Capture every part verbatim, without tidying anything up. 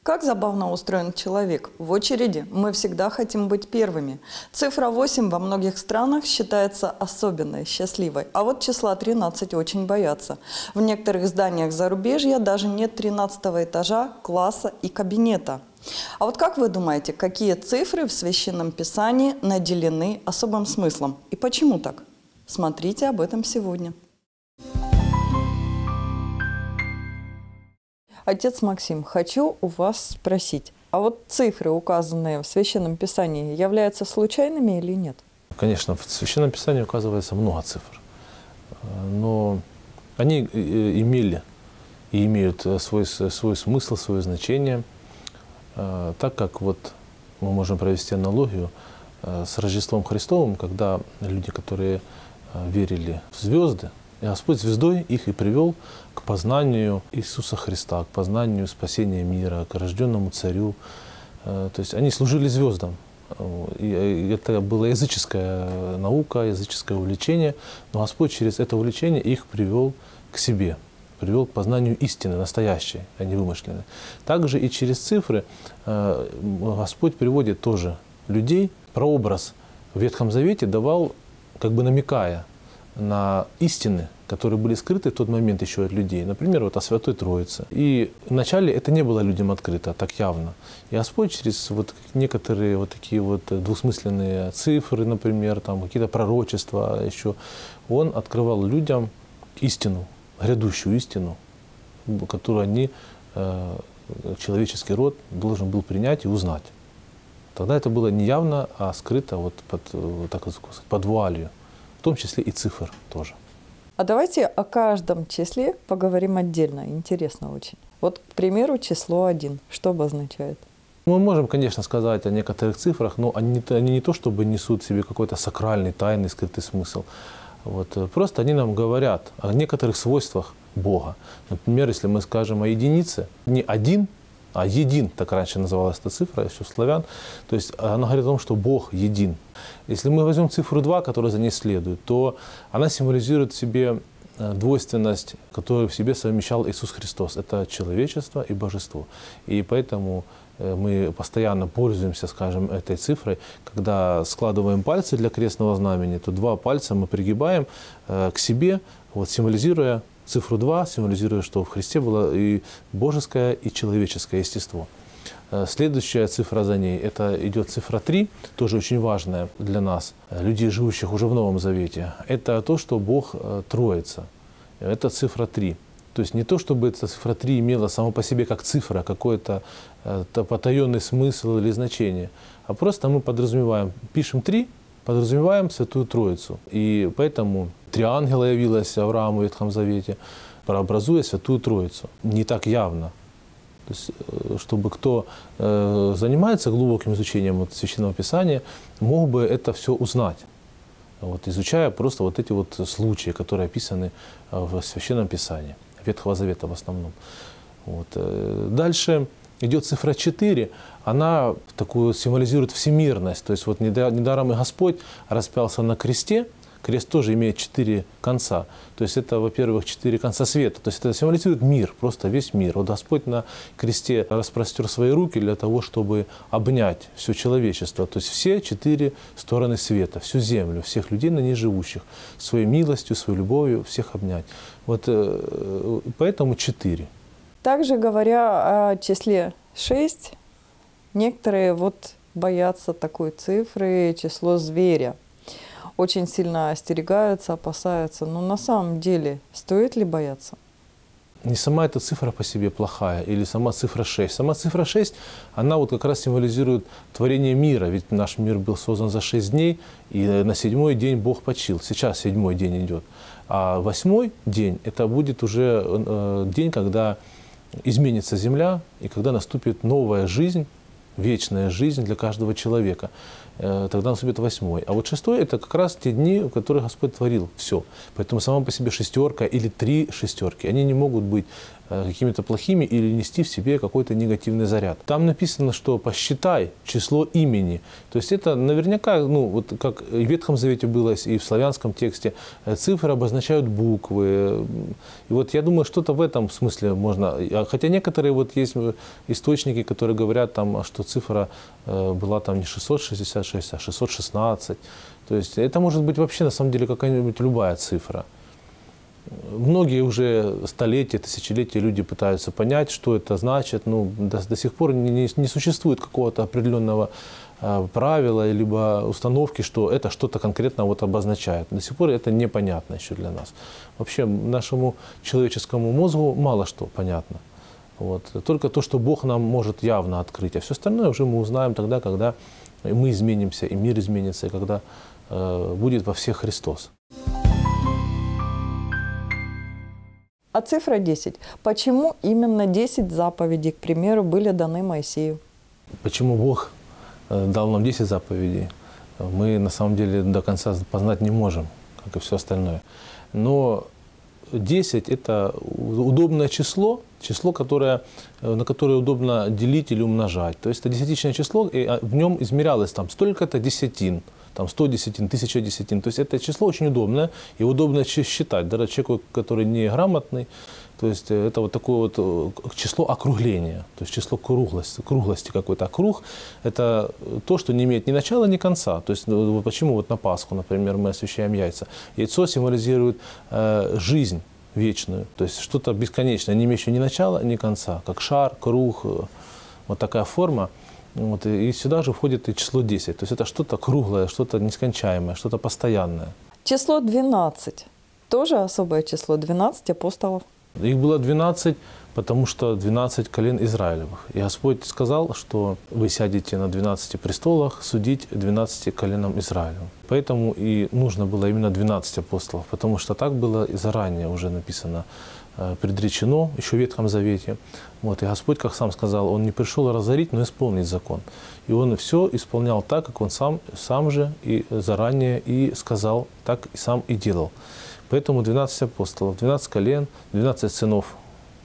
Как забавно устроен человек. В очереди мы всегда хотим быть первыми. Цифра восемь во многих странах считается особенной, счастливой. А вот числа тринадцать очень боятся. В некоторых зданиях зарубежья даже нет тринадцатого этажа, класса и кабинета. А вот как вы думаете, какие цифры в Священном Писании наделены особым смыслом? И почему так? Смотрите об этом сегодня. Отец Максим, хочу у вас спросить, а вот цифры, указанные в Священном Писании, являются случайными или нет? Конечно, в Священном Писании указывается много цифр, но они имели и имеют свой, свой смысл, свое значение, так как вот мы можем провести аналогию с Рождеством Христовым, когда люди, которые верили в звезды, и Господь звездой их и привел к познанию Иисуса Христа, к познанию спасения мира, к рожденному царю. То есть они служили звездам. И это была языческая наука, языческое увлечение, но Господь через это увлечение их привел к себе, привел к познанию истины, настоящей, а не вымышленной. Также и через цифры Господь приводит тоже людей. Прообраз в Ветхом Завете давал, как бы намекая на истины, которые были скрыты в тот момент еще от людей. Например, вот о Святой Троице. И вначале это не было людям открыто так явно. И Господь через вот некоторые вот такие вот двусмысленные цифры, например, там какие-то пророчества еще, Он открывал людям истину, грядущую истину, которую они, человеческий род, должен был принять и узнать. Тогда это было не явно, а скрыто вот под, так сказать, под вуалью. В том числе и цифр тоже. А давайте о каждом числе поговорим отдельно. Интересно очень. Вот, к примеру, число один. Что обозначает? Мы можем, конечно, сказать о некоторых цифрах, но они, они не то, чтобы несут в себе какой-то сакральный, тайный, скрытый смысл. Вот. Просто они нам говорят о некоторых свойствах Бога. Например, если мы скажем о единице, не один, а един, так раньше называлась эта цифра, еще славян. То есть она говорит о том, что Бог един. Если мы возьмем цифру два, которая за ней следует, то она символизирует в себе двойственность, которую в себе совмещал Иисус Христос. Это человечество и божество. И поэтому мы постоянно пользуемся, скажем, этой цифрой. Когда складываем пальцы для крестного знамени, то два пальца мы пригибаем к себе, вот, символизируя цифру два, символизируя, что в Христе было и божеское, и человеческое естество. Следующая цифра за ней, это идет цифра три, тоже очень важная для нас, людей, живущих уже в Новом Завете. Это то, что Бог Троица. Это цифра три. То есть не то, чтобы эта цифра три имела само по себе как цифра какой-то потаенный смысл или значение, а просто мы подразумеваем, пишем три, подразумеваем Святую Троицу. И поэтому три ангела явилось Аврааму в Ветхом Завете, прообразуя Святую Троицу. Не так явно. То есть, чтобы кто э, занимается глубоким изучением вот, Священного Писания, мог бы это все узнать, вот, изучая просто вот эти вот случаи, которые описаны в Священном Писании, Ветхого Завета в основном. Вот. Дальше идет цифра четыре, она такую символизирует всемирность. То есть вот недаром и Господь распялся на кресте. Крест тоже имеет четыре конца. То есть это, во-первых, четыре конца света. То есть это символизирует мир, просто весь мир. Вот Господь на кресте распростер свои руки для того, чтобы обнять все человечество. То есть все четыре стороны света, всю землю, всех людей на ней живущих. Своей милостью, своей любовью всех обнять. Вот поэтому четыре. Также говоря о числе шесть, некоторые вот боятся такой цифры, число зверя. Очень сильно остерегаются, опасаются. Но на самом деле стоит ли бояться? Не сама эта цифра по себе плохая, или сама цифра шесть. Сама цифра шесть, она вот как раз символизирует творение мира. Ведь наш мир был создан за шесть дней, и на седьмой день Бог почил. Сейчас седьмой день идет. А восьмой день, это будет уже э, день, когда изменится земля, и когда наступит новая жизнь, вечная жизнь для каждого человека. Тогда наступит восьмой. А вот шестой – это как раз те дни, в которых Господь творил все. Поэтому сама по себе шестерка или три шестерки, они не могут быть какими-то плохими или нести в себе какой-то негативный заряд. Там написано, что посчитай число имени. То есть это наверняка, ну, вот как и в Ветхом Завете было, и в славянском тексте, цифры обозначают буквы. И вот я думаю, что-то в этом смысле можно. Хотя некоторые вот есть источники, которые говорят, там, что цифра была там не шестьсот шестьдесят шесть, а шестьсот шестнадцать. То есть это может быть вообще на самом деле какая-нибудь любая цифра. Многие уже столетия, тысячелетия люди пытаются понять, что это значит. Ну, до, до сих пор не, не, не существует какого-то определенного э, правила либо установки, что это что-то конкретно вот обозначает. До сих пор это непонятно еще для нас. Вообще нашему человеческому мозгу мало что понятно. Вот. Только то, что Бог нам может явно открыть. А все остальное уже мы узнаем тогда, когда мы изменимся, и мир изменится, и когда э, будет во всех Христос. А цифра десять. Почему именно десять заповедей, к примеру, были даны Моисею? Почему Бог дал нам десять заповедей, мы на самом деле до конца познать не можем, как и все остальное. Но десять – это удобное число, число, которое, на которое удобно делить или умножать. То есть это десятичное число, и в нем измерялось там столько-то десятин. Там сто десятин, тысяча десятин. То есть это число очень удобное, и удобно считать. Даже человеку, который не грамотный, то есть это вот такое вот число округления, то есть число круглости, круглости какой-то. А круг – это то, что не имеет ни начала, ни конца. То есть почему вот на Пасху, например, мы освящаем яйца? Яйцо символизирует э, жизнь вечную, то есть что-то бесконечное, не имеющее ни начала, ни конца, как шар, круг, вот такая форма. Вот, и сюда же входит и число десять. То есть это что-то круглое, что-то нескончаемое, что-то постоянное. Число двенадцать. Тоже особое число. двенадцать апостолов. Их было двенадцать, потому что двенадцать колен Израилевых. И Господь сказал, что вы сядете на двенадцати престолах судить двенадцати коленам Израилевым. Поэтому и нужно было именно двенадцать апостолов, потому что так было и заранее уже написано, предречено, еще в Ветхом Завете. Вот, и Господь, как сам сказал, Он не пришел разорить, но исполнить закон. И Он все исполнял так, как Он сам, сам же и заранее и сказал, так и сам и делал. Поэтому двенадцать апостолов, двенадцать колен, двенадцать сынов,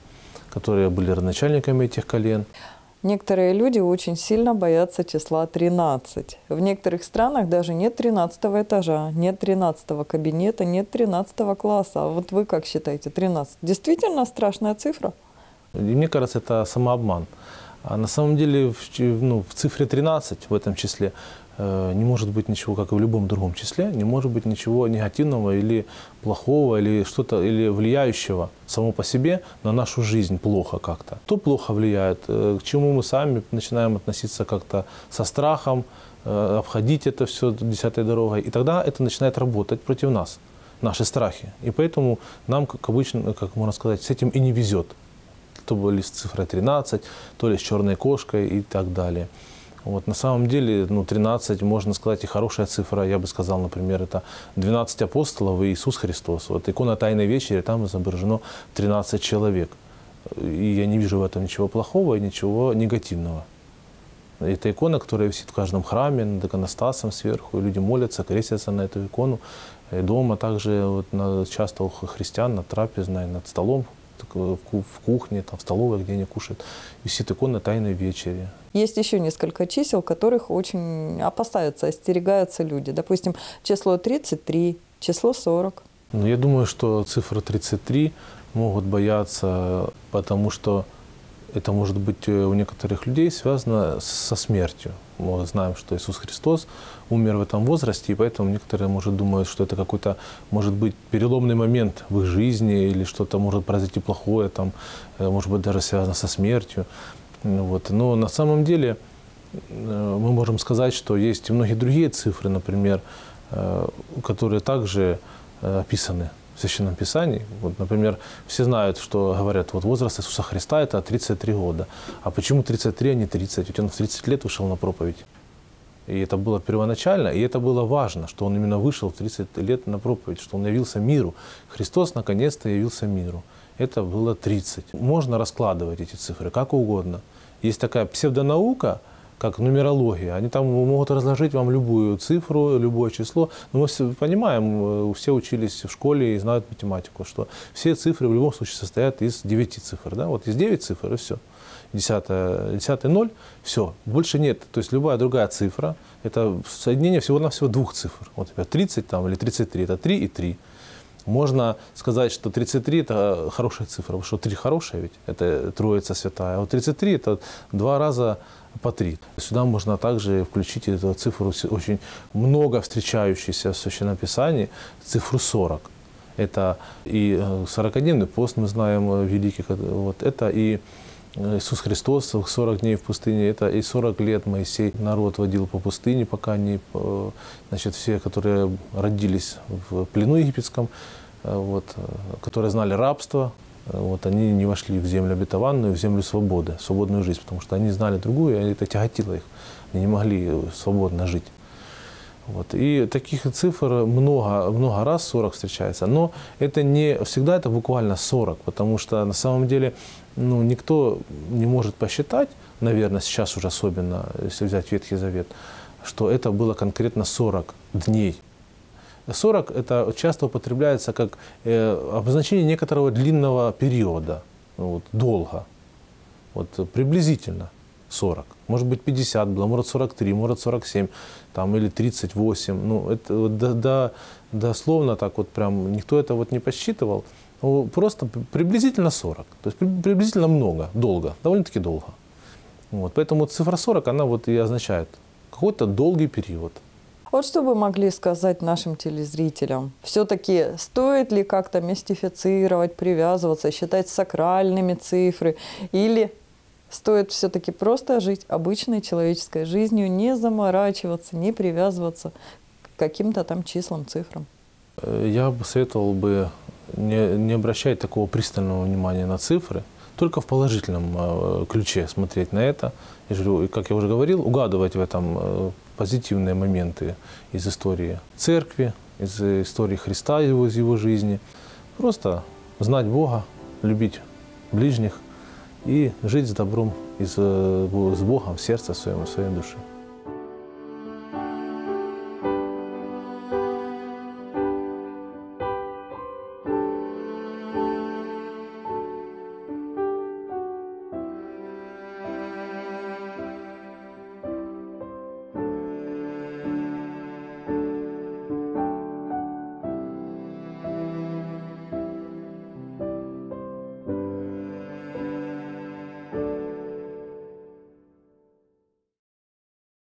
которые были родоначальниками этих колен. Некоторые люди очень сильно боятся числа тринадцать. В некоторых странах даже нет тринадцатого этажа, нет тринадцатого кабинета, нет тринадцатого класса. А вот вы как считаете, тринадцать? Действительно страшная цифра? И мне кажется, это самообман. А на самом деле в, ну, в цифре тринадцать, в этом числе, э, не может быть ничего, как и в любом другом числе, не может быть ничего негативного или плохого, или что-то, или влияющего само по себе на нашу жизнь плохо как-то. То плохо влияет, э, к чему мы сами начинаем относиться как-то со страхом, э, обходить это все десятой дорогой, и тогда это начинает работать против нас, наши страхи. И поэтому нам, как обычно, как можно сказать, с этим и не везет. То были с цифрой тринадцать, то ли с черной кошкой и так далее. Вот, на самом деле, ну, тринадцать, можно сказать, и хорошая цифра. Я бы сказал, например, это двенадцать апостолов и Иисус Христос. Вот икона Тайной вечери, там изображено тринадцать человек. И я не вижу в этом ничего плохого и ничего негативного. Это икона, которая висит в каждом храме, над иконостасом сверху. Люди молятся, крестятся на эту икону. И дома также вот, на, часто у христиан над трапезной, над столом, в кухне, там, в столовой, где они кушают, висит икона Тайной вечери. Есть еще несколько чисел, которых очень опасаются, остерегаются люди. Допустим, число тридцать три, число сорок. Ну, я думаю, что цифра тридцать три могут бояться, потому что это может быть у некоторых людей связано со смертью. Мы знаем, что Иисус Христос умер в этом возрасте, и поэтому некоторые, может, думают, что это какой-то, может быть, переломный момент в их жизни, или что-то может произойти плохое, там, может быть, даже связано со смертью. Вот. Но на самом деле мы можем сказать, что есть и многие другие цифры, например, которые также описаны в Священном Писании. Вот, например, все знают, что говорят, вот возраст Иисуса Христа – это тридцать три года. А почему тридцать три, а не тридцать? Ведь Он в тридцать лет вышел на проповедь. И это было первоначально, и это было важно, что Он именно вышел в тридцать лет на проповедь, что Он явился миру. Христос наконец-то явился миру. Это было тридцать. Можно раскладывать эти цифры как угодно. Есть такая псевдонаука, как нумерология. Они там могут разложить вам любую цифру, любое число. Но мы все понимаем, все учились в школе и знают математику, что все цифры в любом случае состоят из девяти цифр. Да? Вот из девяти цифр и все. Десятое, десятый ноль, все, больше нет. То есть любая другая цифра, это соединение всего-навсего двух цифр. Вот, например, тридцать там, или тридцать три, это три и три. Можно сказать, что тридцать три – это хорошая цифра, потому что три хорошая ведь, это Троица Святая, а вот тридцать три – это два раза по три. Сюда можно также включить эту цифру, очень много встречающуюся в Священном Писании, цифру сорок. Это и сорокадневный пост, мы знаем, великий, вот, это и Иисус Христос, сорок дней в пустыне, это и сорок лет Моисей народ водил по пустыне, пока они, значит, все, которые родились в плену египетском, вот, которые знали рабство, вот, они не вошли в землю обетованную, в землю свободы, свободную жизнь, потому что они знали другую, и это тяготило их, они не могли свободно жить. Вот. И таких цифр много, много раз, сорок встречается, но это не всегда это буквально сорок, потому что на самом деле ну, никто не может посчитать, наверное, сейчас уже особенно, если взять Ветхий Завет, что это было конкретно сорок дней. сорок это часто употребляется как э, обозначение некоторого длинного периода, вот, долго, вот, приблизительно. сорок. Может быть, пятьдесят было, может, сорок три, может, сорок семь, там, или тридцать восемь. Ну, это вот, да, да, дословно так вот прям никто это вот не посчитывал. Ну, просто приблизительно сорок. То есть приблизительно много, долго, довольно-таки долго. Вот, поэтому цифра сорок, она вот и означает какой-то долгий период. Вот что вы могли сказать нашим телезрителям? Все-таки стоит ли как-то мистифицировать, привязываться, считать сакральными цифры? Или стоит все-таки просто жить обычной человеческой жизнью, не заморачиваться, не привязываться к каким-то там числам, цифрам? Я бы советовал бы не, не обращать такого пристального внимания на цифры, только в положительном ключе смотреть на это. И, как я уже говорил, угадывать в этом позитивные моменты из истории церкви, из истории Христа, из его жизни. Просто знать Бога, любить ближних и жить с добром и с Богом в сердце своем, в своей душе.